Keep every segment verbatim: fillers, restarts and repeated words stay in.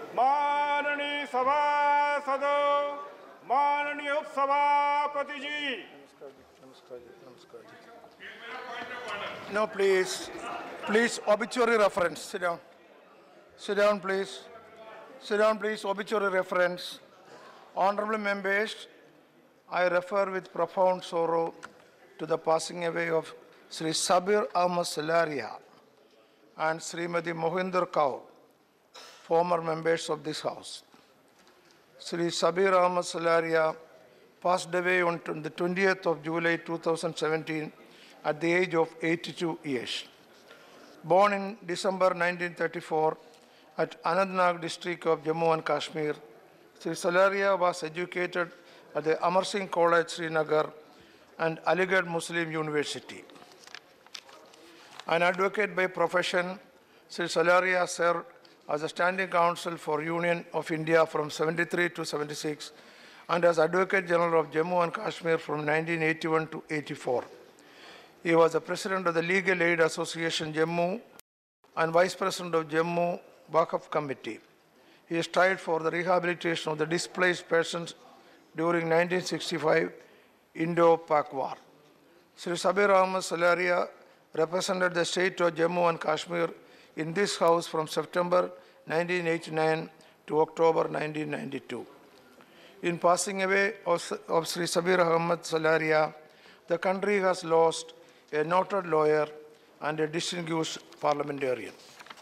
माननीय सभासदों, माननीय उपसभापति जी। No, please. Please, obituary reference. Sit down. Sit down, please. Sit down, please. Obituary reference. Honorable members, I refer with profound sorrow to the passing away of Sri Sabir Ahmad Salaria and Srimati Mohinder Kaur, former members of this House. Sri Sabir Ahmad Salaria passed away on the twentieth of July two thousand seventeen at the age of eighty-two years. Born in December nineteen thirty-four at Anantnag district of Jammu and Kashmir, Sri Salaria was educated at the Amar Singh College, Srinagar, and Aligarh Muslim University. An advocate by profession, Sri Salaria served as a standing counsel for Union of India from seventy-three to seventy-six and as Advocate General of Jammu and Kashmir from nineteen eighty-one to eighty-four. He was the President of the Legal Aid Association Jammu and Vice President of Jammu Waqf Committee. He strived for the rehabilitation of the displaced persons during nineteen sixty-five Indo-Pak War. Sri Sabir Ahmad Salaria represented the state of Jammu and Kashmir in this House from September nineteen eighty-nine to October nineteen ninety-two. In passing away of, of Sri Sabir Ahmad Salaria, the country has lost a noted lawyer and a distinguished parliamentarian.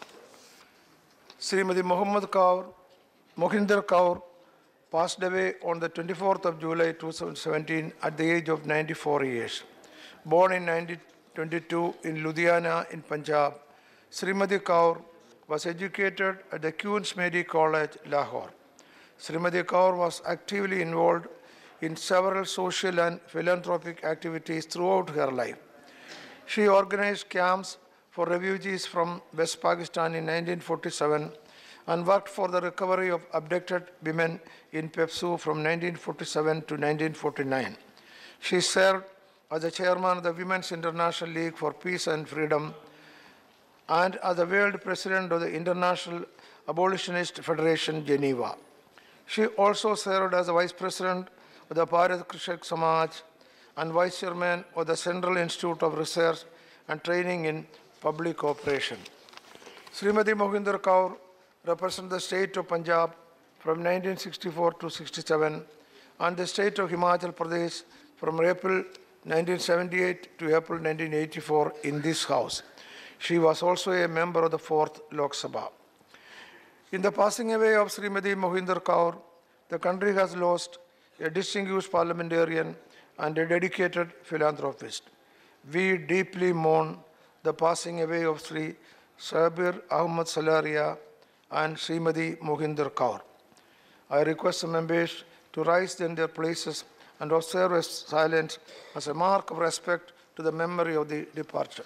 Srimati Muhammad Kaur, Mohinder Kaur passed away on the twenty-fourth of July two thousand seventeen at the age of ninety-four years. Born in nineteen twenty-two in Ludhiana in Punjab, Srimati Kaur was educated at the Queen's Mary College, Lahore. Srimati Kaur was actively involved in several social and philanthropic activities throughout her life. She organized camps for refugees from West Pakistan in nineteen forty-seven and worked for the recovery of abducted women in Pepsu from nineteen forty-seven to nineteen forty-nine. She served as the chairman of the Women's International League for Peace and Freedom and as the world president of the International Abolitionist Federation, Geneva. She also served as the vice president of the Bharat Krishak Samaj and vice chairman of the Central Institute of Research and Training in Public Cooperation. Srimati Mohinder Kaur represented the state of Punjab from nineteen sixty-four to sixty-seven and the state of Himachal Pradesh from April nineteen seventy-eight to April nineteen eighty-four in this House. She was also a member of the fourth Lok Sabha. In the passing away of Srimati Mohinder Kaur, the country has lost a distinguished parliamentarian and a dedicated philanthropist. We deeply mourn the passing away of Sri Sabir Ahmad Salaria and Srimati Mohinder Kaur. I request the members to rise in their places and observe a silence as a mark of respect to the memory of the departure.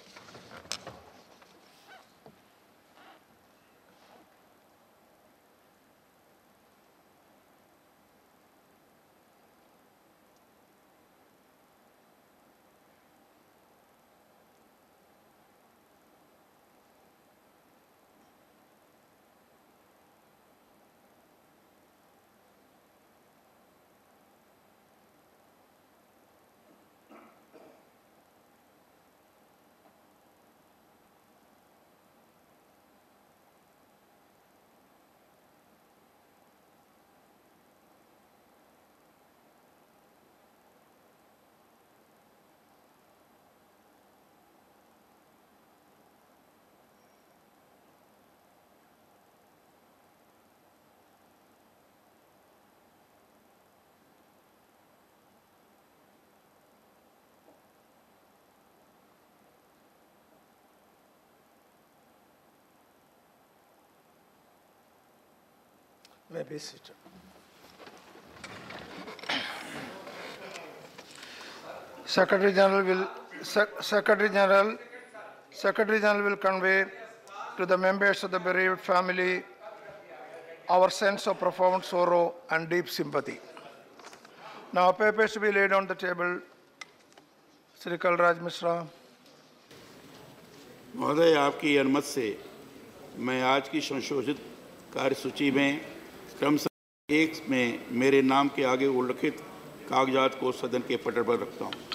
May be seated. Secretary General will Sec Secretary General Secretary General will convey to the members of the bereaved family our sense of profound sorrow and deep sympathy. Now, papers to be laid on the table. Sri Kalraj Mishra. महोदय, आपकी अनुमति से मैं आज की संशोधित कार्यसूची में क्रम संख्या एक में मेरे नाम के आगे उल्लिखित कागजात को सदन के पटल पर रखता हूँ।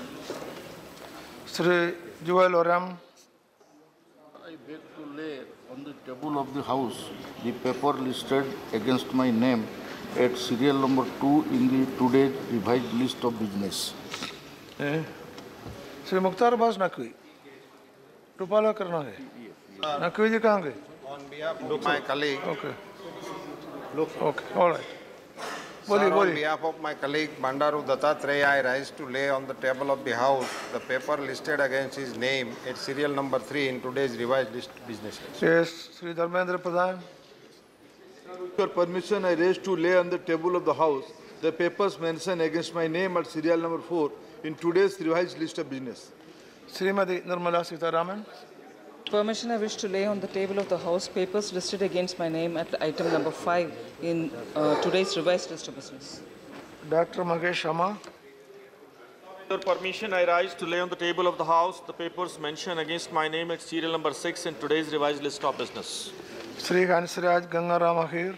Sri Joel Oram. I beg to lay on the table of the House the paper listed against my name at serial number two in the today's revised list of business. Eh? Sri Mukhtar Abbas Naqvi. Rupala karna hai. Naqvi ji kahan gaye? On behalf of my colleague, Okay. Okay, all right. sir, Boli, on boli. behalf of my colleague Bandaru Dattatreya, I rise to lay on the table of the House the paper listed against his name at serial number three in today's revised list of businesses. Yes, Sri Dharmendra Pradhan. With your permission, I raise to lay on the table of the House the papers mentioned against my name at serial number four in today's revised list of business. Srimati Nirmala Sitharaman. Permission, I wish to lay on the table of the House papers listed against my name at item number five in uh, today's revised list of business. Doctor Mahesh Sharma. With your permission, I rise to lay on the table of the House the papers mentioned against my name at serial number six in today's revised list of business. Sri Hansraj Gangaram Ahir.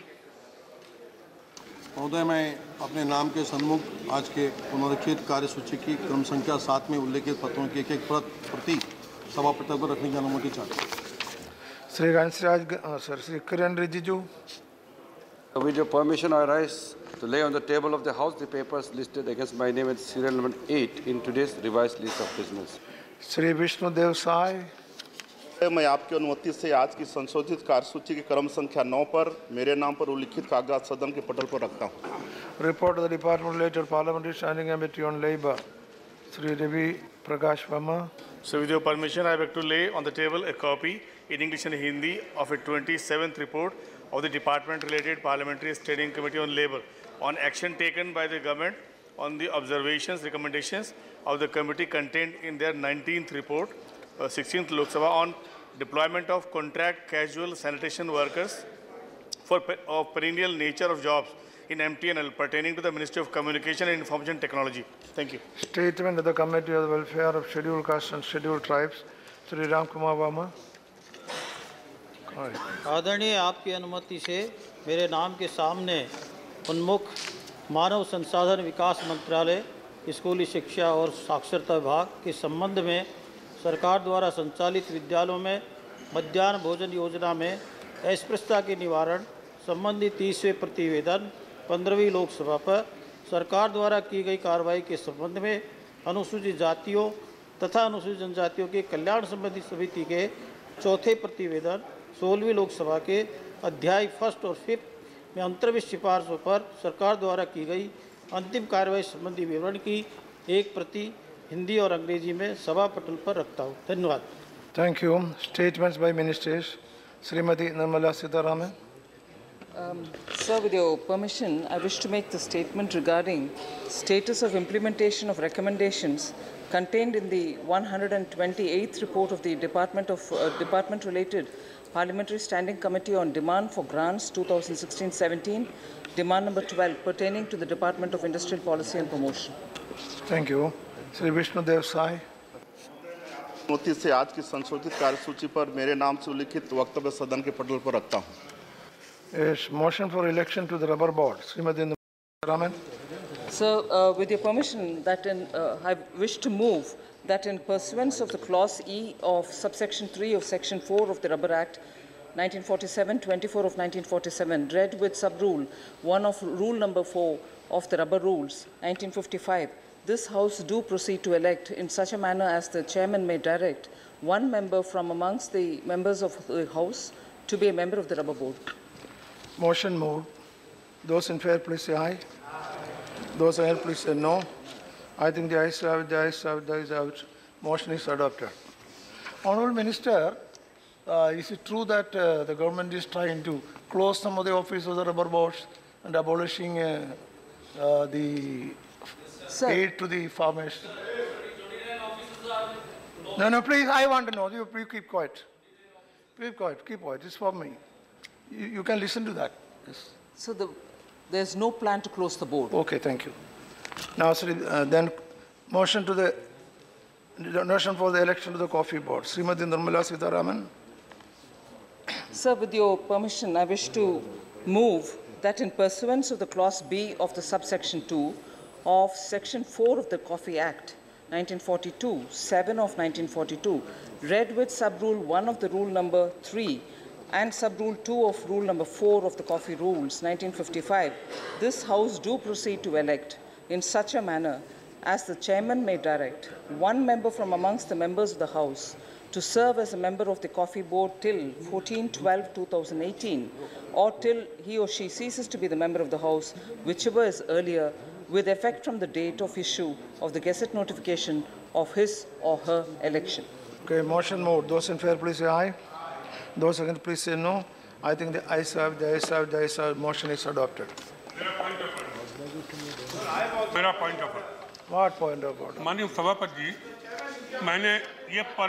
महोदय, मैं अपने नाम के सन्मुख आज के पुनरीक्षित कार्यसूची की क्रम संख्या सात में उल्लेखित पत्रों की एक एक प्रति सभा पटल पर रखने की अनुमति चाहता हूँ। Sri Hansraj, sir, Sri Kiran Rijiju. With your permission, I rise to lay on the table of the House the papers listed against my name at serial number eight in today's revised list of business. Sri Vishnu Dev Sai. मैं आपकी अनुमति से आज की संशोधित कार्यसूची के क्रम संख्या नौ पर मेरे नाम पर उल्लिखित कागजात सदन के पटल पर रखता हूँ। Report of the Department related Parliamentary Standing Committee on Labour. Sri Ravi Prakash Verma. So with your permission, I beg to lay on the table a copy in English and Hindi of a twenty-seventh report of the Department-related Parliamentary Standing Committee on Labour on action taken by the government on the observations, recommendations of the committee contained in their nineteenth report, uh, sixteenth Lok Sabha on deployment of contract casual sanitation workers for pe of perennial nature of jobs in M T N L pertaining to the Ministry of Communication and Information Technology. Thank you. Statement of the Committee of the Welfare of Scheduled Castes and Scheduled Tribes. Sri Ram Kumar Verma. आदरणीय, आपकी अनुमति से मेरे नाम के सामने उन्मुख मानव संसाधन विकास मंत्रालय, स्कूली शिक्षा और साक्षरता विभाग के संबंध में सरकार द्वारा संचालित विद्यालयों में मध्याह्न भोजन योजना में अस्पृश्यता के निवारण संबंधी तीसवें प्रतिवेदन पंद्रहवीं लोकसभा पर सरकार द्वारा की गई कार्रवाई के संबंध में अनुसूचित जातियों तथा अनुसूचित जनजातियों के कल्याण संबंधी समिति के चौथे प्रतिवेदन सोलहवीं लोकसभा के अध्याय फर्स्ट और फिफ्थ में अंतर्विष्ट सिफारिशों पर सरकार द्वारा की गई अंतिम कार्रवाई संबंधी विवरण की एक प्रति हिंदी और अंग्रेजी में सभा पटल पर रखता हूँ। धन्यवाद। Thank you. Statements by ministers. Srimati Nirmala Sitharaman. Um, sir, with your permission, I wish to make the statement regarding status of implementation of recommendations contained in the one hundred twenty-eighth report of the Department of uh, Department-related Parliamentary Standing Committee on Demand for Grants twenty sixteen seventeen, demand number twelve, pertaining to the Department of Industrial Policy and Promotion. Thank you. Sri Vishnu Dev Sai. अनुमति से आज की संशोधित कार्यसूची पर मेरे नाम से उल्लिखित वक्तव्य सदन के पटल पर रखता हूँ। Yes, motion for election to the rubber board. Srimati Raman. So, uh, with your permission, that in, uh, I wish to move that in pursuance of the clause E of subsection three of section four of the Rubber Act nineteen forty-seven, twenty-four of nineteen forty-seven, read with sub-rule one of rule number four of the Rubber Rules nineteen fifty-five, this House do proceed to elect in such a manner as the chairman may direct one member from amongst the members of the House to be a member of the Rubber Board. Motion moved. Those in favor, please say aye. Those against, please say no. I think the ayes have it, the ayes have it, the ayes have it. Motion is adopted. Honourable Minister, uh, is it true that uh, the government is trying to close some of the offices of the rubber boards and abolishing uh, uh, the Sir. aid to the farmers? No, no, please, I want to know. You, you keep quiet. Keep quiet, keep quiet. It's for me. You, you can listen to that. Yes. So the, there's no plan to close the board. Okay, thank you. Now, Sri, uh, then motion to the motion for the election to the coffee board. Srimati Nirmala Sitharaman. Sir, with your permission, I wish to move that in pursuance of the Clause B of the subsection two of Section four of the Coffee Act, nineteen forty-two, seven of nineteen forty-two, read with sub-rule one of the rule number three and sub-rule two of rule number four of the Coffee Rules, nineteen fifty-five, this House do proceed to elect in such a manner as the chairman may direct one member from amongst the members of the House to serve as a member of the Coffee Board till fourteen twelve two thousand eighteen, or till he or she ceases to be the member of the House, whichever is earlier, with effect from the date of issue of the Gazette notification of his or her election. Okay, motion moved. Those in favor, please say aye. Those against, please say no. I think the ayes have, the ayes have, the ayes have. Motion is adopted. मेरा point of order What point of order? माननीय सभापति जी, मैंने ये पर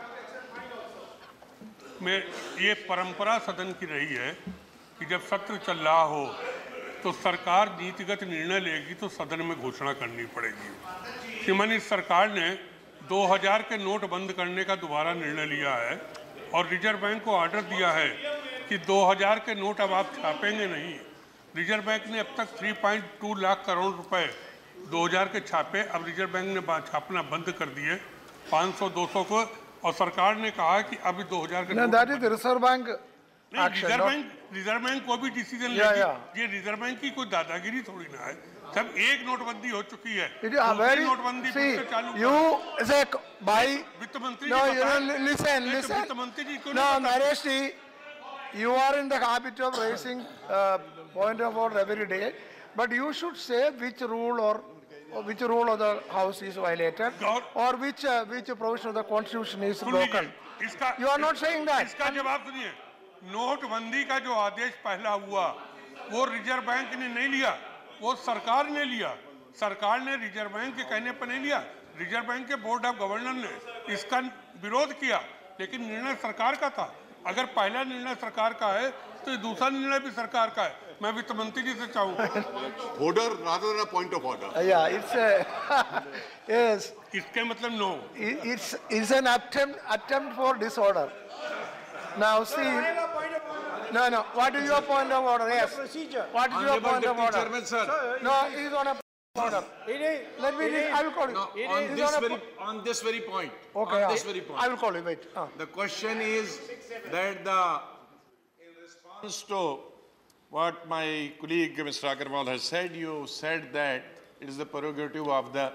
में ये परंपरा सदन की रही है कि जब सत्र चल रहा हो तो सरकार नीतिगत निर्णय लेगी तो सदन में घोषणा करनी पड़ेगी। श्रीमानी सरकार ने दो हज़ार के नोट बंद करने का दोबारा निर्णय लिया है और रिजर्व बैंक को ऑर्डर दिया है कि दो हज़ार के नोट अब आप छापेंगे नहीं। रिजर्व बैंक ने अब तक तीन पॉइंट दो लाख करोड़ रुपए दो हज़ार के छापे, अब रिजर्व बैंक ने छापना बंद कर दिए पाँच सौ दो सौ को, और सरकार ने कहा कि अभी दो हज़ार के No, that is the Reserve Bank action. Reserve not- bank reserve bank को भी डिसीजन Yeah, लेगी। yeah. ये रिजर्व बैंक की कोई दादागिरी थोड़ी ना है। सब एक नोटबंदी हो चुकी है, It is a दूसरी very, नोटबंदी फिर see, से चालू you say by, वित्त मंत्री no, जी you बताएं। know, listen, नहीं तो listen. वित्त मंत्री जी क्यों No, नहीं बताते? Naresh ji, you are in the habit of raising uh, point of order every day, but you should say which rule or or which rule of the House is violated, or which uh, which provision of the Constitution is soon broken. लीजिए, इसका You are not saying that. इसका जवाब सुनिए। नोटबंदी का जो आदेश पहला हुआ वो रिजर्व बैंक ने नहीं लिया, वो सरकार ने लिया। सरकार ने रिजर्व बैंक के कहने पर नहीं लिया, रिजर्व बैंक के बोर्ड ऑफ गवर्नर ने इसका विरोध किया, लेकिन निर्णय सरकार का था। अगर पहला निर्णय सरकार का है तो ये दूसरा निर्णय भी सरकार का है। मैं वित्त मंत्री जी से चाहूंगा Order rather than a point of order. Uh, yeah, it's a yes. इसके मतलब no. It- It's it's an attempt attempt for disorder. Now see. No, no. What is your point of order? Yes. What is your Honorable point of Deputy order? Chairman, sir. No, he's on a order. Let me. I will call you. No, He's on this a- very on this very point. Okay, on yeah. this very point. I will call you. Wait. Ah. The question is that the in response to what my colleague Mister Agarwal has said, you said that it is the prerogative of the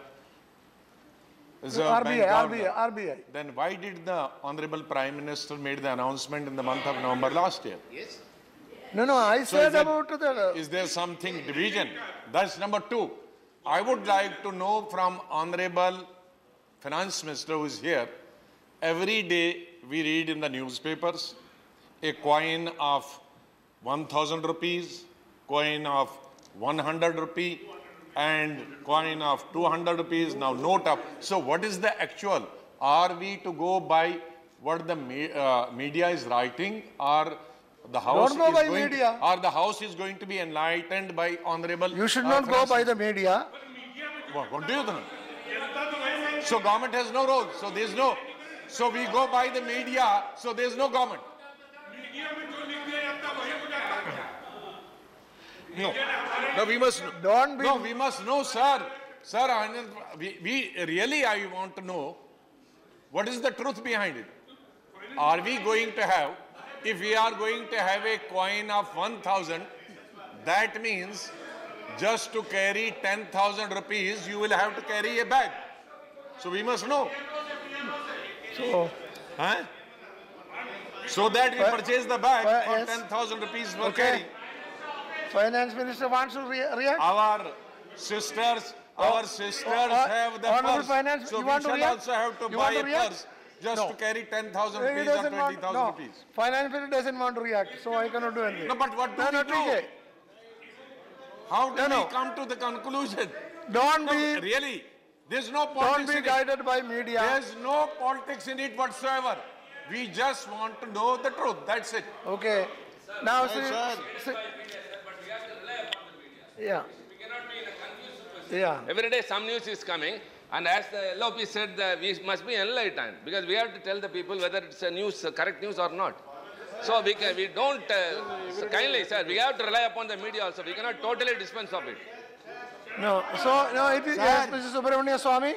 Reserve R B I, Bank R B I, governor. R B I. Then why did the Honorable Prime Minister made the announcement in the month of November last year? Yes. No, no. I So said is it- about the. Is there something division? That's number two. I would like to know from Honorable Finance Minister who is here, every day we read in the newspapers a coin of one thousand rupees, coin of one hundred rupee, and coin of two hundred rupees, now note of. So what is the actual? Are we to go by what the me, uh, media is writing, or the House Don't go is by going media. To, or the House is going to be enlightened by Honorable... You should uh, not go Finance- by the media. What, what do you think? So government has no role. So there's no. So we go by the media. So there's no government. No. No, we must. Don't be. No, we must know, sir. Sir, I- we, we really, I want to know what is the truth behind it. Are we going to have, if we are going to have a coin of one thousand, that means just to carry ten thousand rupees, you will have to carry a bag. So we must know. So. Huh? So that we Fi- purchase the bag Fi- for yes. ten thousand rupees for Okay. carrying. Finance Minister wants to re react. Our sisters, our sisters uh, have the Honorable purse. Finance, so you we want to shall react? also have to You buy want to a react? purse just No. to carry ten thousand He rupees or doesn't twenty want, thousand no. rupees. Finance Minister doesn't want to react, so I cannot do anything. No, but what do no, we no, do? T K. How do No, we no. come to the conclusion? Don't No, be. really. There's no Don't politics be in it. guided by media. There's no politics in it whatsoever. We just want to know the truth. That's it. Okay. Now, Yes, see, sir. see, yeah. Yeah. Every day some news is coming, and as the L O P said, that we must be enlightened because we have to tell the people whether it's a news, correct news or not. So we can, we don't, uh, so kindly, sir, we have to rely upon the media also. We cannot totally dispense of it. No, so, no, it is, yes, Mister Subramania Swami.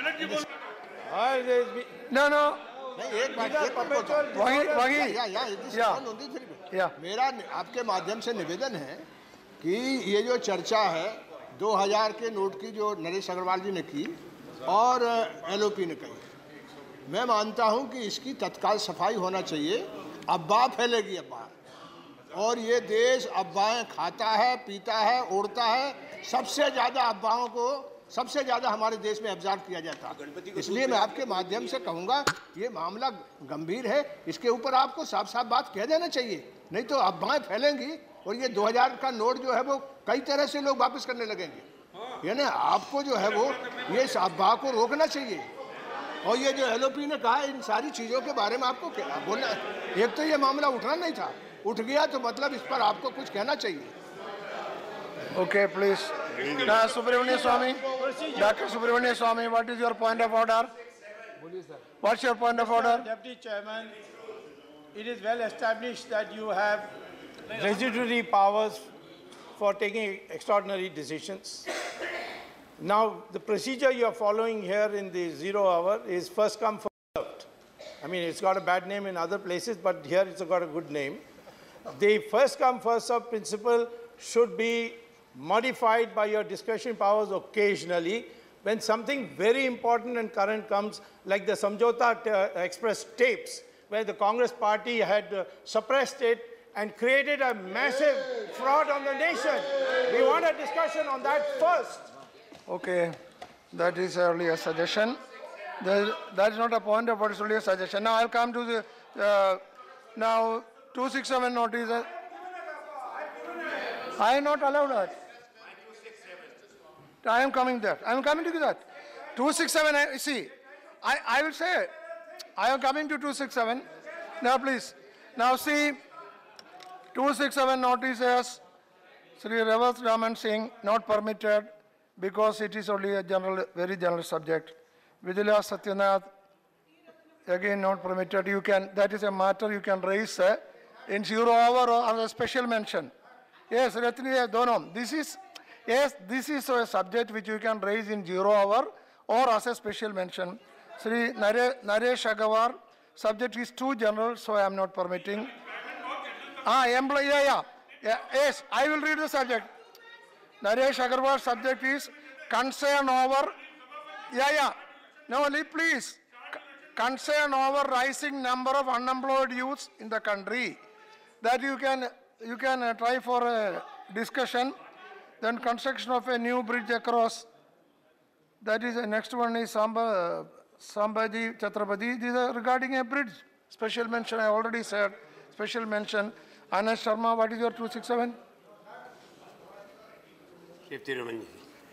No, no. एक बात एक बात वही वही या या या मेरा आपके माध्यम से निवेदन है कि ये जो चर्चा है दो हज़ार के नोट की जो नरेश अग्रवाल जी ने की और एलओपी ने कही, मैं मानता हूं कि इसकी तत्काल सफाई होना चाहिए। अफवाह फैलेगी अफवाह, और ये देश अफवाहें खाता है, पीता है, ओढ़ता है। सबसे ज़्यादा अफवाहों को सबसे ज़्यादा हमारे देश में एब्जॉर्ब किया जाता है। इसलिए मैं आपके माध्यम से कहूँगा ये मामला गंभीर है, इसके ऊपर आपको साफ साफ बात कह देना चाहिए, नहीं तो अफवाहें फैलेंगी और ये दो हज़ार का नोट जो है वो कई तरह से लोग वापस करने लगेंगे। यानी आपको जो है वो ये अफवाह को रोकना चाहिए। और ये जो एलओपी ने कहा, इन सारी चीज़ों के बारे में आपको क्या बोलना, एक तो ये मामला उठना नहीं था, उठ गया तो मतलब इस पर आपको कुछ कहना चाहिए। Okay, please. Now, Subramania Swami, Doctor Subramania Swami, what is your point of order? What's your point of order? Deputy Chairman, it is well established that you have residuary powers for taking extraordinary decisions. Now, the procedure you are following here in the zero hour is first come, first served. I mean, it's got a bad name in other places, but here it's got a good name. The first come, first served principle should be modified by your discretion powers occasionally when something very important and current comes, like the Samjhauta uh, Express tapes, where the Congress party had uh, suppressed it and created a massive fraud on the nation. We want a discussion on that first. Okay, that is only a suggestion. There, that is not a point of order, it's only a suggestion. Now I'll come to the, uh, now two sixty-seven notice. Uh, I am not allowed that. I am coming there. I am coming to that. two sixty-seven, I, see, I, I will say, I am coming to two sixty-seven. Now please, now see, two sixty-seven notices, Sri Revat Raman Singh not permitted because it is only a general, very general subject. Vidya Satyanath, again not permitted. You can, that is a matter you can raise uh, in zero hour or as a special mention. Yes, Ratni, Dono, this is, yes, this is a subject which you can raise in zero hour or as a special mention. Sri Nare, Naresh Agrawal, subject is too general, so I am not permitting. Ah, employee, yeah, yeah, yeah. Yes, I will read the subject. Naresh Agrawal, subject is concern over, yeah, yeah. No, please, concern over rising number of unemployed youths in the country. That you can, you can uh, try for a discussion. Then construction of a new bridge across. That is the next one is Samba, Sambhaji Chhatrapati. These are regarding a bridge. Special mention, I already said. Special mention. Anand Sharma, what is your two sixty-seven? Shifty Raman.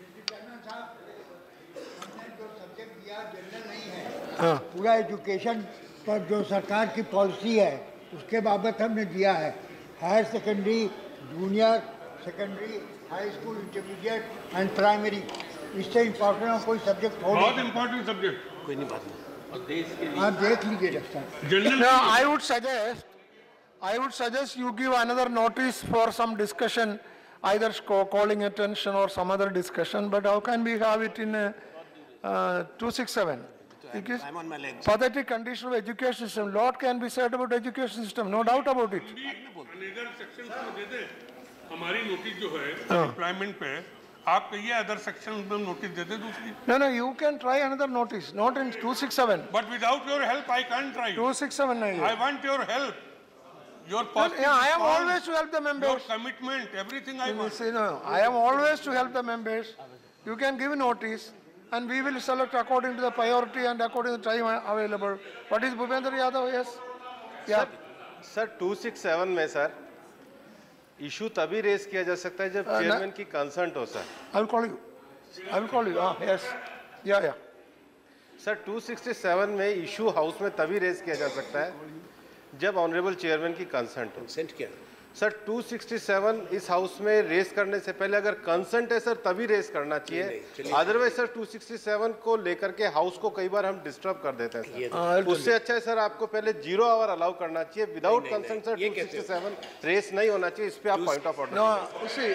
पूरा education पर जो सरकार की policy है उसके बाबत हमने दिया है। Higher secondary, junior secondary, high school, intermediate and primary, इससे इम्पोर्टेंट कोई सब्जेक्ट हो, बहुत इम्पोर्टेंट सब्जेक्ट, कोई नहीं बात नहीं, आप देख लीजिए doctor. No, I would suggest, I would suggest you give another notice for some discussion, either calling attention or some other discussion. But how can we have it in uh, uh, two sixty-seven? Because I'm on my legs. pathetic condition of education system. Lot can be said about education system, no doubt about it. हमारी notice जो है employment पे आप कहिए other section में notice दे दे दूसरी। No, no, you can try another notice, not in two sixty-seven. But without your help, I can't try. two sixty-seven nahi hai. I want your help. Your positive Yeah, I am response, always to help the members. Your commitment, everything I want. See, no, I am always to help the members. You can give notice, and we will select according to the priority and according to the time available. What is Bhupendra Yadav? Yes. Yeah. Sir two six seven में sir issue तभी raise किया जा सकता है जब chairman की concert हो sir. I will call you. I will call you. Ah, yes. Yeah, yeah. Sir two sixty seven में इशू हाउस में तभी रेज किया जा सकता है जब ऑनरेबल चेयरमैन की कंसर्ट हो। कंसेंट क्या? सर टू सिक्सटी सेवन इस हाउस में रेस करने से पहले अगर कंसेंट है सर तभी रेस करना चाहिए, otherwise sir two sixty seven को लेकर के हाउस को कई बार हम डिस्टर्ब कर देते हैं सर। उससे अच्छा है सर आपको पहले जीरो आवर अलाउ करना चाहिए, without consent sir two sixty seven raise नहीं होना चाहिए। इस पे आप point of order.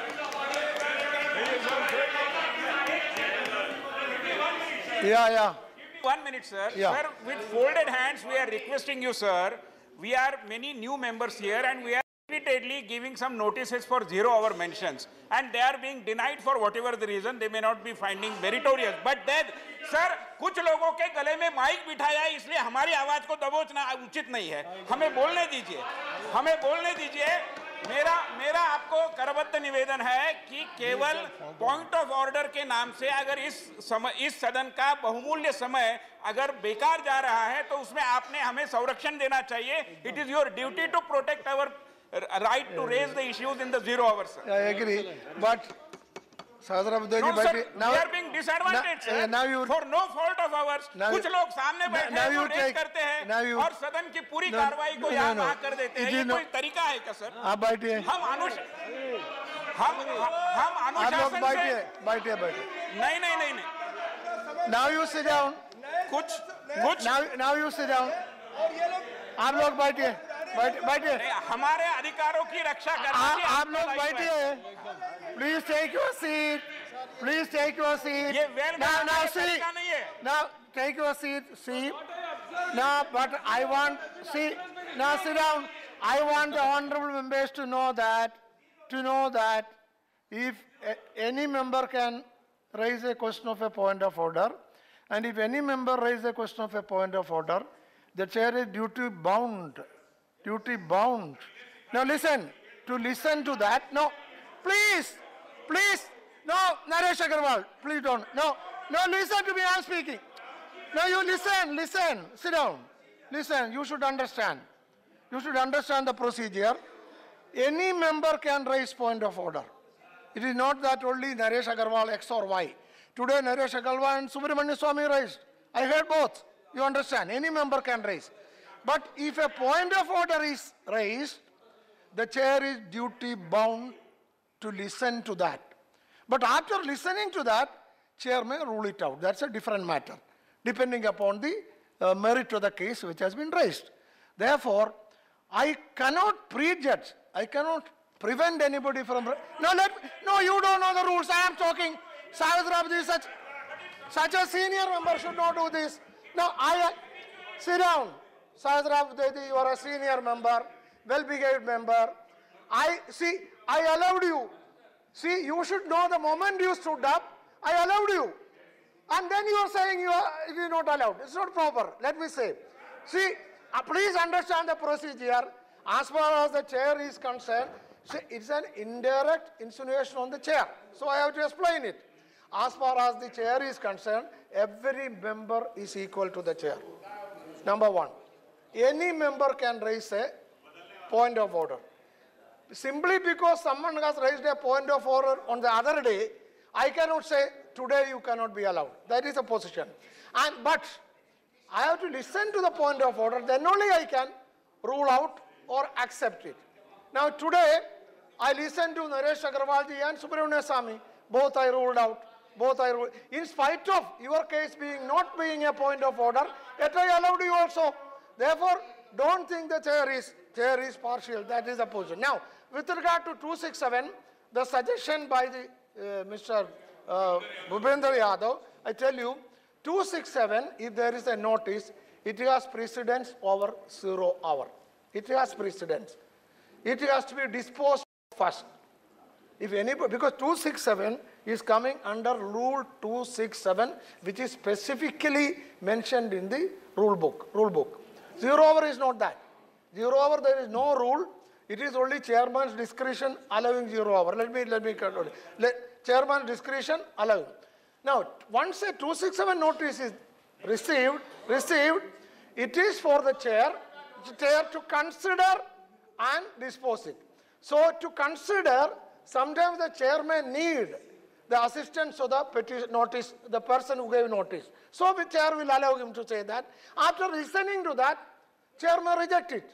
Yeah, yeah. One minute, sir. Yeah. Sir, with folded hands, we are requesting you, sir. We are many new members here, and we are repeatedly giving some notices for zero-hour mentions, and they are being denied for whatever the reason. They may not be finding meritorious, but then, sir, कुछ लोगों के गले में mic बिठाया है, इसलिए हमारी आवाज को दबोचना उचित नहीं है। हमें बोलने दीजिए, हमें बोलने दीजिए। मेरा मेरा आपको करबद्ध निवेदन है कि केवल पॉइंट ऑफ ऑर्डर के नाम से अगर इस समय इस सदन का बहुमूल्य समय अगर बेकार जा रहा है तो उसमें आपने हमें संरक्षण देना चाहिए। It is your duty to protect our right to raise the issues in the zero hour sir. I agree, but Sahasra Buddhaji, No, but sir, now we are being disadvantaged, now, sir, now you, for no fault of ours. now कुछ you- लोग सामने बैठे now हैं you वो race take- करते हैं now you- और सदन की पूरी No, कार्रवाई को no, यहाँ no, वहाँ कर देते हैं। it ये is not- कोई तरीका है क्या सर? आप बैठिए। हम अनुश हम हम आप लोग अनुशासन बैठिए, से बैठिए, बैठिए। नहीं नहीं नहीं नहीं Now you sit down. कुछ कुछ Now, now you sit down. आप लोग बैठिए, बैठ- बैठिए। नहीं, हमारे अधिकारों की रक्षा करना आप चाहिए। आप लोग बैठिए। Please take your seat. Please take your seat. ये वेल Now, now बनाने का see. तरीका नहीं है। Now take your seat. See. Now, but I want see. Now sit down. I want the honourable members to know that, to know that, if a- any member can raise a question of a point of order, and if any member raises a question of a point of order, the chair is duty bound. Duty bound. Now listen. To listen to that. No. Please. Please. No, Naresh Agarwal, please don't. No, no, listen to me, I'm speaking. No, you listen, listen, sit down. Listen, you should understand. You should understand the procedure. Any member can raise point of order. It is not that only Naresh Agarwal X or Y. Today Naresh Agarwal and Subramanian Swamy raised. I heard both. You understand? Any member can raise. But if a point of order is raised, the chair is duty bound to listen to that. But after listening to that, chair may rule it out. That's a different matter, depending upon the uh, merit of the case which has been raised. Therefore, I cannot prejudge. I cannot prevent anybody from. No, let no. You don't know the rules. I am talking. Sahasra Buddhaji, such such a senior member should not do this. No, I sit down. Sahasra Buddhaji, you are a senior member, well-behaved member. I see. I allowed you. See, you should know the moment you stood up, I allowed you. And then you are saying you are, it is not allowed. It's not proper, let me say. See, uh, please understand the procedure. As far as the chair is concerned, see, it's an indirect insinuation on the chair. So I have to explain it. As far as the chair is concerned, every member is equal to the chair. Number one, any member can raise a point of order. Simply because someone has raised a point of order on the other day, I cannot say today you cannot be allowed. That is a position. And but I have to listen to the point of order, then only I can rule out or accept it. Now today, I listened to Naresh Agarwalji and Subramanian Swamy. Both I ruled out. Both I ruled. In spite of your case being not being a point of order, yet I allowed you also. Therefore, don't think the chair is chair is partial. That is the position. Now, with regard to two sixty-seven, the suggestion by the uh, Mister Uh, Bhupendra Yadav, I tell you, two sixty-seven, if there is a notice, it has precedence over zero hour. It has precedence. It has to be disposed first. If anybody, because two sixty-seven is coming under Rule two sixty-seven, which is specifically mentioned in the rule book. Rule book. Zero hour is not that. Zero hour, there is no rule. It is only chairman's discretion allowing zero hour. Let me let me control. Let chairman's discretion allowing. Now, once a two sixty-seven notice is received, received, it is for the chair, the chair to consider and dispose it. So, to consider, sometimes the chair may need the assistance of the petition notice, the person who gave notice. So, the chair will allow him to say that. After listening to that, chair may reject it.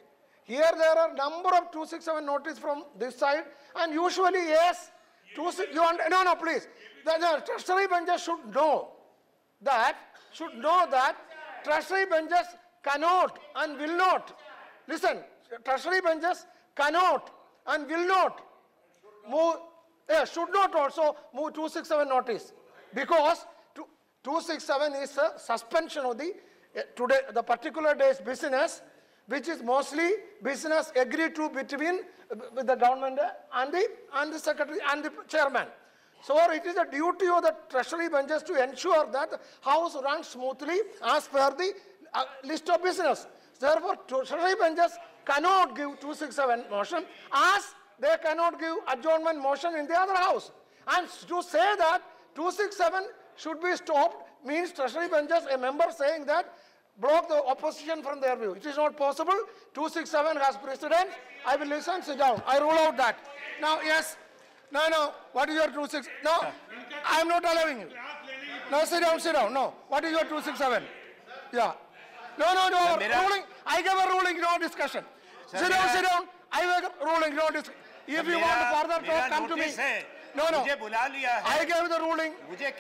Here there are number of two sixty-seven notice from this side, and usually yes, two, you want, no, no, please. The, the treasury benches should know that, should know that treasury benches cannot and will not, listen, treasury benches cannot and will not move, yeah, should not also move two sixty-seven notice, because two sixty-seven is a suspension of the uh, today the particular day's business, which is mostly business agreed to between uh, with the government and the and the secretary and the chairman. So it is a duty of the treasury benches to ensure that the house runs smoothly as per the uh, list of business. Therefore, treasury benches cannot give two sixty-seven motion, as they cannot give adjournment motion in the other house. And to say that two sixty-seven should be stopped means treasury benches, a member saying that, block the opposition from their view. It is not possible. two sixty-seven has precedence. I will listen, sit down. I rule out that. Now, yes. No, no. What is your two sixty-seven? No, I am not allowing you. No, sit down, sit down. No. What is your two sixty-seven? Yeah. No, no, no. Ruling. I gave a ruling, no discussion. Sit down, sit down. I gave a ruling, no discussion. If you want to further talk, come to me. No, no. I gave the ruling.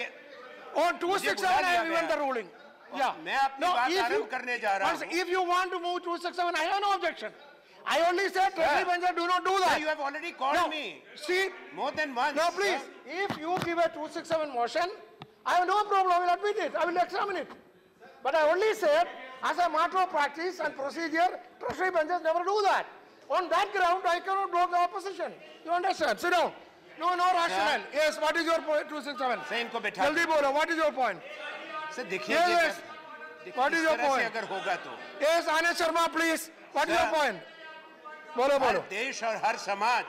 On two sixty-seven, I have given the ruling. Yeah. No, if you, if you want to move two sixty-seven, I have no objection. I only said treasury benches do not do that. You have already called no, me. See, more than once. No, please. If you give a two sixty-seven motion, I have no problem. I will admit it. I will examine it. But I only said, as a matter of practice and procedure, treasury benches never do that. On that ground, I cannot block the opposition. You understand? Sit down. No, no rationale. Yes, what is your point? two sixty-seven. Jaldi bolo. What is your point? Sir, yes, yes. What is your point? Yes, Anand Sharma, please. What is your point? बोलो बोलो। देश और हर समाज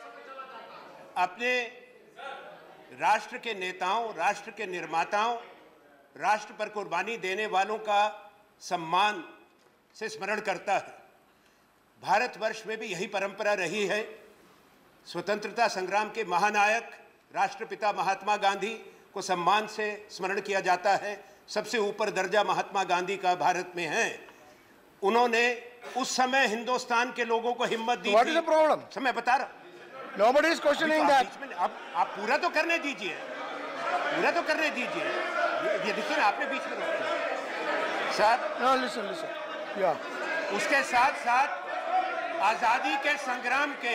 अपने राष्ट्र के नेताओं, राष्ट्र के निर्माताओं, राष्ट्र पर कुर्बानी देने वालों का सम्मान से स्मरण करता है। भारतवर्ष में भी यही परंपरा रही है। स्वतंत्रता संग्राम के महानायक राष्ट्रपिता महात्मा गांधी को सम्मान से स्मरण किया जाता है। सबसे ऊपर दर्जा महात्मा गांधी का भारत में है। उन्होंने उस समय हिंदुस्तान के लोगों को हिम्मत दी थी। What is the problem? Sir मैं बता रहा हूँ। Nobody is questioning that. आप आप पूरा तो करने दीजिए, पूरा तो करने दीजिए। ये देखिए ना, आपने बीच में रोक दिया। Sir, no, listen, listen. Yeah. उसके साथ साथ आजादी के संग्राम के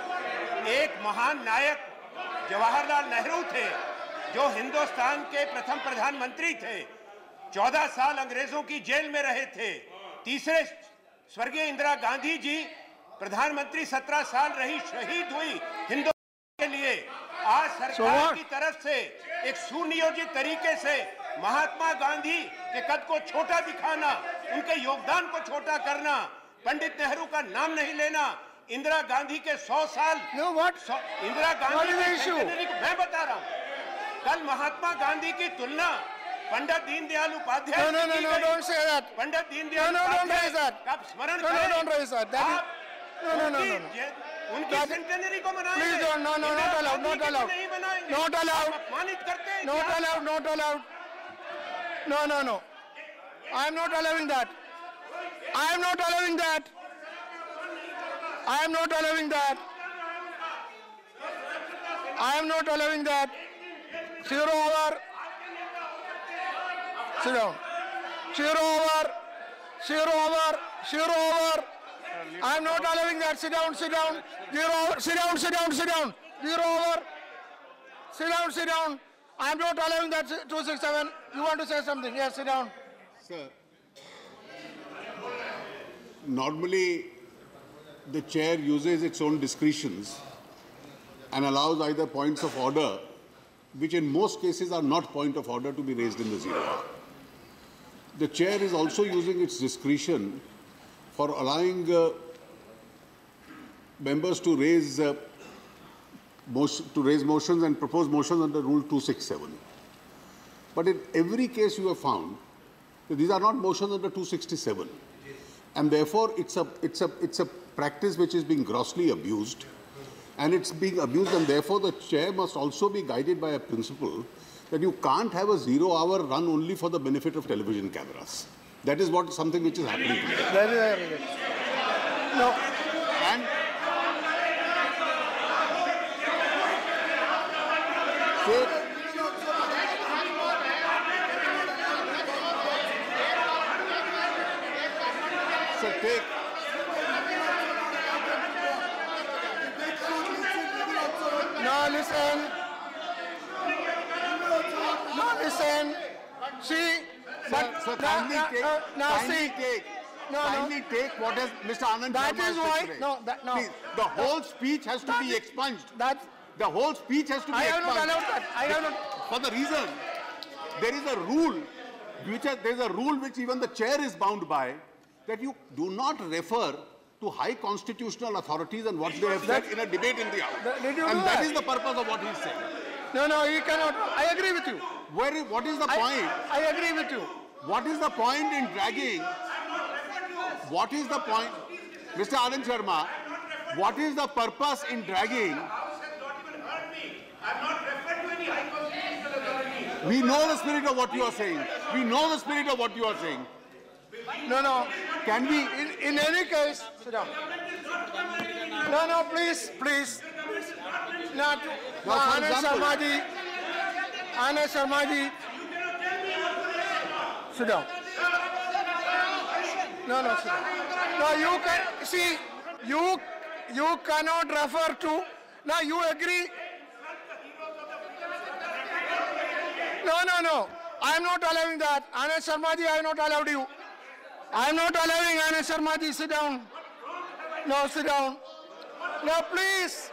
एक महान नायक जवाहरलाल नेहरू थे, जो हिंदुस्तान के प्रथम प्रधानमंत्री थे। चौदह साल अंग्रेजों की जेल में रहे थे। तीसरे स्वर्गीय इंदिरा गांधी जी प्रधानमंत्री सत्रह साल रही, शहीद हुई हिंदुस्तान के लिए। आज सरकार की तरफ से एक सुनियोजित तरीके से महात्मा गांधी के कद को छोटा दिखाना, उनके योगदान को छोटा करना, पंडित नेहरू का नाम नहीं लेना, इंदिरा गांधी के सौ साल no, what? इंदिरा गांधी के सेंटेनरी को मैं बता रहा हूँ। कल महात्मा गांधी की तुलना Pandit Deendayal Upadhyay no, no, no, no, don't say that. Pandit Deendayal no, no, don't raise that. आप स्मरण no, no, don't raise that. That is, no, no, no, no, no. उनकी सेंटेनरी को मनाएंगे। Please don't, no, no, not allowed, not allowed, not allowed, अपमानित करते हैं। not allowed, not allowed. No, no, no. I am not allowing that. I am not allowing that. I am not allowing that. I am not allowing that. Zero over. Sit down. Zero over. Zero over. Zero over. I am not allowing that. Sit down, sit down. Zero over. Sit down, sit down, sit down. Zero over. Sit down, sit down. I am not allowing that. two sixty-seven. You want to say something? Yes, sit down. Sir, normally the chair uses its own discretions and allows either points of order, which in most cases are not point of order, to be raised in the zero hour. The chair is also using its discretion for allowing uh, members to raise uh, motion, to raise motions and propose motions under Rule two sixty-seven. But in every case you have found that these are not motions under two sixty-seven, and therefore it's a it's a it's a practice which is being grossly abused, and it's being abused, and therefore the chair must also be guided by a principle that you can't have a zero hour run only for the benefit of television cameras. That is what something which is happening today. No. And take, so take No, listen. No, listen. See, but so now, kindly now, take, uh, now kindly see. take, No, kindly no. take what has Mister Anand That Sharma is has why. said today. No, that no. Please, the whole speech has to That be is- expunged. That The whole speech has to be I have expunged. not allowed that. I have not. For the reason, there is a rule, which has, there is a rule which even the chair is bound by, that you do not refer to high constitutional authorities and what they have said in a debate in the House. That- did you and do that that? is the purpose of what he is saying. No, no, you cannot. I agree with you. Where is, what is the I, point? I agree with you. What is the point in dragging? What is the point? Mister Anand Sharma, what is the purpose in dragging? We know the spirit of what you are saying. We know the spirit of what you are saying. No, no. Can we? In, in any case, sit down. No, no, please, please. Not. No, Now, for Anand example- Sharma ji. Anand Sharma ji. Sit down. No, no, sit down. No, you can see. You you cannot refer to. Now you agree. No, no, no. I am not allowing that. Anand Sharma ji, I have not allowed you. I am not allowing Anand Sharma ji. Sit down. No, sit down. No, please.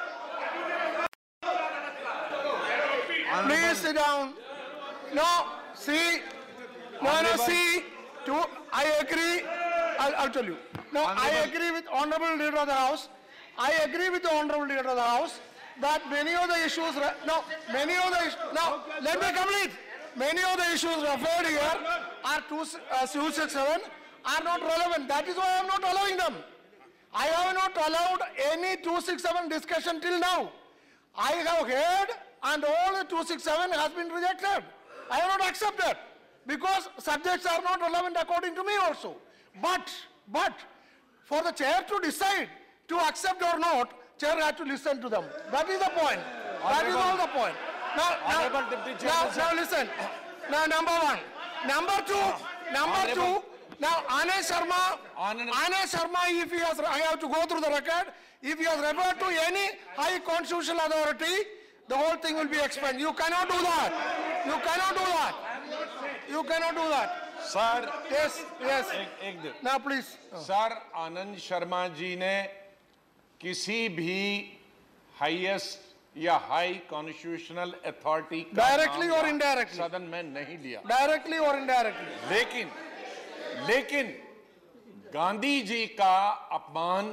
Please sit down. No, see. No, no, see. To, I agree. I'll, I'll tell you. No, I agree with Honorable Leader of the House. I agree with the Honorable Leader of the House that many of the issues, re- no, many of the issues, no, let me complete. Many of the issues referred here are two, uh, two sixty-seven are not relevant. That is why I am not allowing them. I have not allowed any two sixty-seven discussion till now. I have heard and all the two sixty-seven has been rejected. I have not accepted because subjects are not relevant according to me also. But, but for the chair to decide to accept or not, chair has to listen to them. That is the point. That is all the point. Now, now, now, now listen. Now, number one. Number two. Number two. Now, Anand Sharma. Anand Sharma, if he has, I have to go through the record. If he has referred to any high constitutional authority, the whole thing will be expunged. You cannot do that. You cannot do that. You cannot do that. Sir Yes, yes. एक, एक दिन Now, please. Sir Anand Sharma ji ने किसी भी highest या high constitutional authority का Directly नाम or indirectly? सदन में नहीं लिया Directly or indirectly? लेकिन लेकिन गांधी जी का अपमान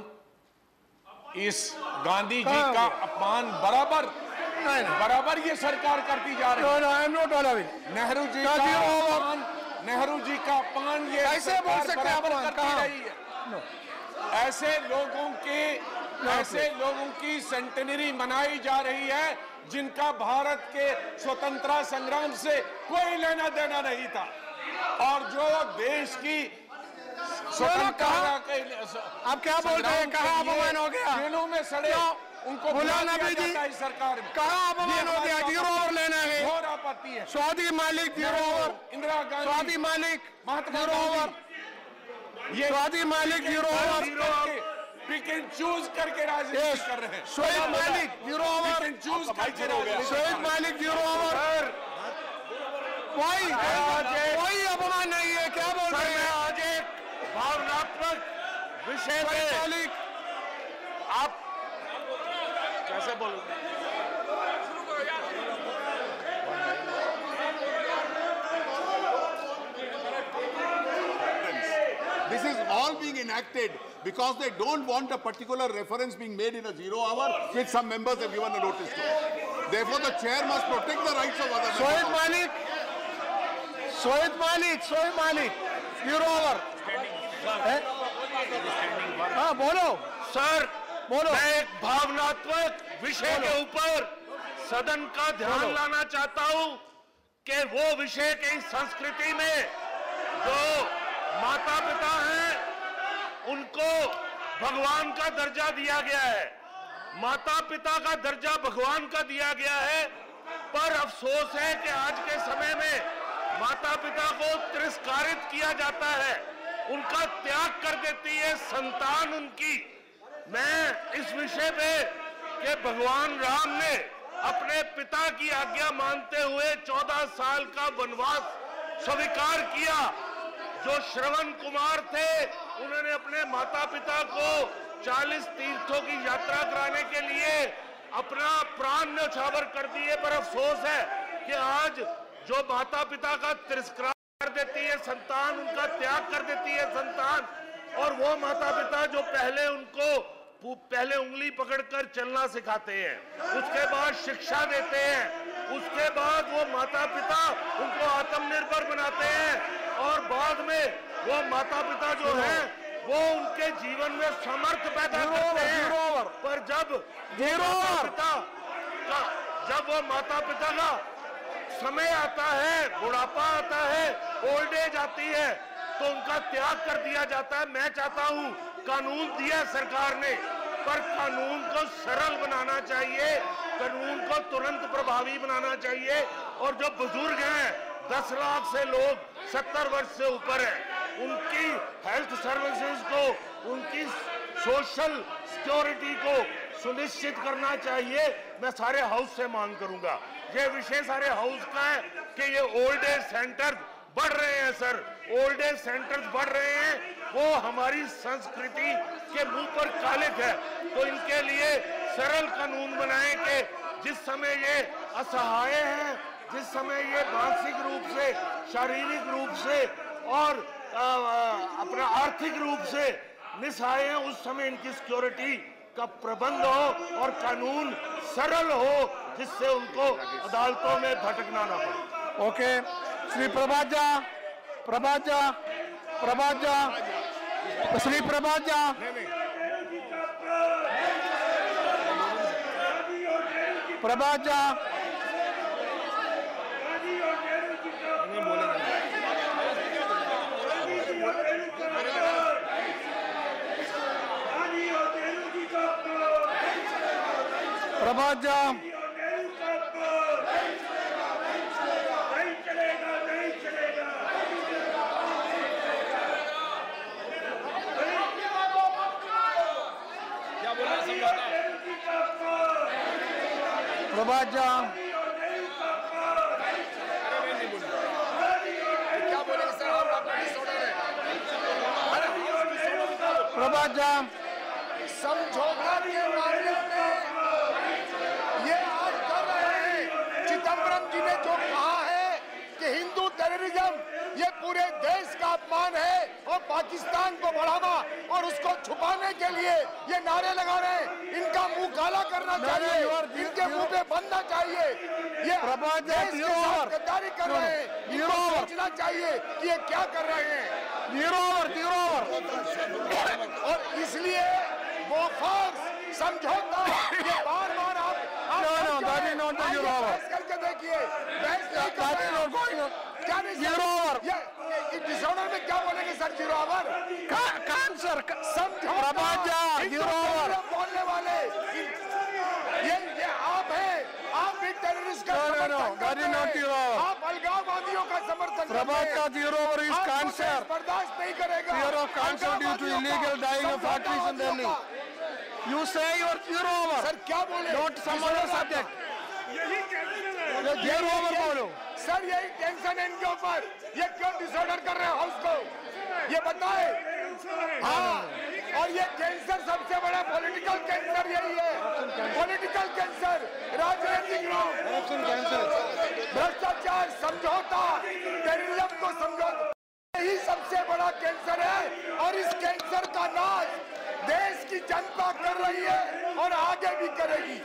इस गांधी जी कहाँ का हुआ? अपमान बराबर नहीं, नहीं। बराबर ये सरकार करती जा रही No, है no, I am not allowing. Nehru ji Now, का you are- अपमान नेहरू जी का अपमान ये कैसे बोल सरकार सकते हैं बराबर अपमान? करती कहाँ? रही है ऐसे लोगों की ऐसे लोगों की सेंटेनरी मनाई जा रही है जिनका भारत के स्वतंत्रता संग्राम से कोई लेना देना नहीं था और जो देश की स्वतंत्रता के आप क्या बोल रहे हैं? कहाँ अपमान हो गया? जेलों में सड़े उनको बुला बुला नबी दिया जी, जाता है इस सरकार में कहाँ अपमान हो गया? जीरो ओवर लेना है। घोर आपत्ति है Swati Malik zero over. Indira Gandhi Swati Malik Mahatma zero over. ये Swati Malik zero over. Pick and choose करके राजनीति कर रहे हैं Shoaib Malik zero over. Pick and choose करके राजनीति शोएब मालिक जीरो ओवर। कोई कोई अपमान नहीं है। क्या बोल रहे हैं? आज एक भावनात्मक विषय पे मालिक आप कैसे बोलोगे? This is all being enacted because they don't want a particular reference being made in a zero hour, which some members have given a notice to. Therefore, the chair must protect the rights of other Shoaib members. मालिक शोएब मालिक Shoaib Malik zero over. हाँ बोलो sir बोलो। मैं एक भावनात्मक विषय के ऊपर सदन का ध्यान बोलो। लाना चाहता हूं कि वो विषय की संस्कृति में जो माता पिता हैं उनको भगवान का दर्जा दिया गया है, माता पिता का दर्जा भगवान का दिया गया है। पर अफसोस है कि आज के समय में माता पिता को तिरस्कारित किया जाता है, उनका त्याग कर देती है संतान उनकी। मैं इस विषय पे कि भगवान राम ने अपने पिता की आज्ञा मानते हुए चौदह साल का वनवास स्वीकार किया। जो श्रवण कुमार थे उन्होंने अपने माता पिता को चालीस तीर्थों की यात्रा कराने के लिए अपना प्राण न्यौछावर कर दिए। पर अफसोस है कि आज जो माता पिता का तिरस्कार कर देती है संतान, उनका त्याग कर देती है संतान, और वो माता पिता जो पहले उनको पहले उंगली पकड़कर चलना सिखाते हैं, उसके बाद शिक्षा देते हैं, उसके बाद वो माता पिता उनको आत्मनिर्भर बनाते हैं, और बाद में वो माता पिता जो हैं वो उनके जीवन में समर्थ पैदा करते हैं। पर जब माता पिता का जब वो माता पिता का समय आता है, बुढ़ापा आता है, ओल्ड एज आती है, तो उनका त्याग कर दिया जाता है। मैं चाहता हूं, कानून दिया सरकार ने, पर कानून को सरल बनाना चाहिए, कानून को तुरंत प्रभावी बनाना चाहिए। और जो बुजुर्ग हैं, दस लाख से लोग सत्तर वर्ष से ऊपर हैं, उनकी हेल्थ सर्विसेज को, उनकी सोशल सिक्योरिटी को सुनिश्चित करना चाहिए। मैं सारे हाउस से मांग करूंगा, ये विषय सारे हाउस का है कि ये ओल्ड एज सेंटर बढ़ रहे हैं सर, ओल्ड एज सेंटर्स बढ़ रहे हैं, वो हमारी संस्कृति के मुंह पर कालिक है। तो इनके लिए सरल कानून बनाएं कि जिस समय ये असहाय हैं, जिस समय ये मानसिक रूप से, शारीरिक रूप से और आ, आ, अपना आर्थिक रूप से निसहाय हैं, उस समय इनकी सिक्योरिटी का प्रबंध हो और कानून सरल हो, जिससे उनको अदालतों में भटकना ना पड़े। ओके, श्री प्रभाजा प्रभाजा प्रभाजा श्री प्रभाजा प्रभाजा प्रभाजा प्रभाजा प्रभाजा समझौता के मामले में ये आज कर रहे हैं। चिदम्बरम जी ने जो कहा है कि हिंदू टेररिज्म ये पूरे देश का अपमान है और पाकिस्तान को बढ़ावा और उसको छुपाने के लिए ये नारे लगा रहे हैं, इनका मुंह काला करना चाहिए, इनके मुंह पे बनना चाहिए। ये देश के साथ गद्दारी कर रहे हैं, इनको सोचना चाहिए कि ये क्या कर रहे हैं। और इसलिए वो फर्ज समझौता ये बार बार आप बहस करके देखिए, बहस नहीं कर रहे हैं। क्या नहीं ये डिसऑर्डर में क्या बोलेंगे सर? जीरो आवर कैंसर समझौता बोलने वाले ये ये आप हैं, आप भी टेररिस्ट का समर्थन करते हैं, आप अलगाववादियों का समर्थन करते हैं। बर्दाश्त नहीं करेगा। Fear of cancer due to illegal dying of arteries in Delhi. You say your zero over. Sir क्या बोले? Not some other subject. Zero over बोलो। सर यही टेंशन है इनके ऊपर, ये क्यों डिसऑर्डर कर रहे हैं हाउस को, ये बताए। हाँ, और ये कैंसर सबसे बड़ा पॉलिटिकल कैंसर यही है, पॉलिटिकल कैंसर, राजनीतिक भ्रष्टाचार, समझौता, टेररिज्म को समझौता, यही सबसे बड़ा कैंसर है। और इस कैंसर का नाश देश की जनता कर रही है और आगे भी करेगी।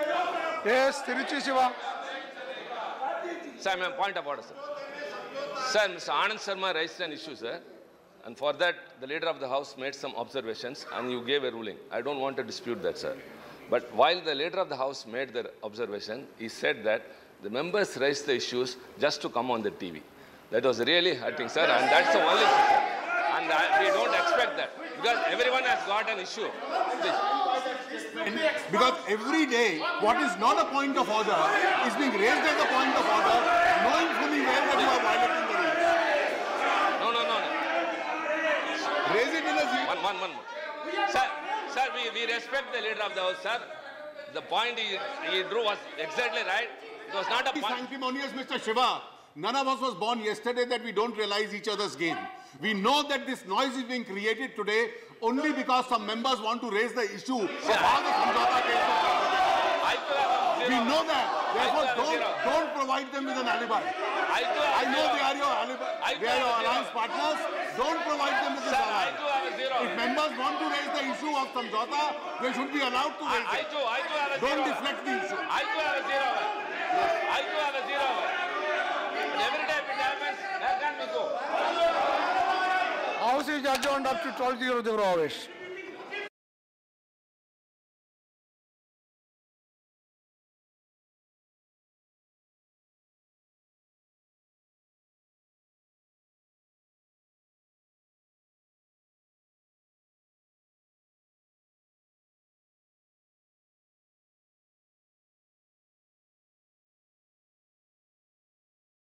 Yes, Tiruchi Siva. Sir, ma'am, point of order, sir. Sir, Mister Anand Sharma raised an issue, sir. And for that, the leader of the House made some observations and you gave a ruling. I don't want to dispute that, sir. But while the leader of the House made the observation, he said that the members raised the issues just to come on the T V. That was really hurting, sir, and that's the only thing, sir. And I, we don't expect that, because everyone has got an issue. Because every day, what is not a point of order is being raised as a point of order, knowing fully well that you are violating the rules. No, no, no, no. Raise it in a zero. One, one, one more. Sir, sir, we, we respect the leader of the House, sir. The point he, he drew was exactly right. It was not a point. Sanctimonious, Mister Shiva. None of us was born yesterday that we don't realize each other's game. We know that this noise is being created today only because some members want to raise the issue of how the Samjhauta case was started. We know that. Therefore, don't, don't provide them with an alibi. I know they are your alibi. They are your alliance partners. Don't provide them with this alibi. If members want to raise the issue of Samjhauta, they should be allowed to raise it. Don't deflect the issue. I do have a zero. I do have a zero. And every time it happens, where can we go? House is adjourned up to twelve zero zero hours.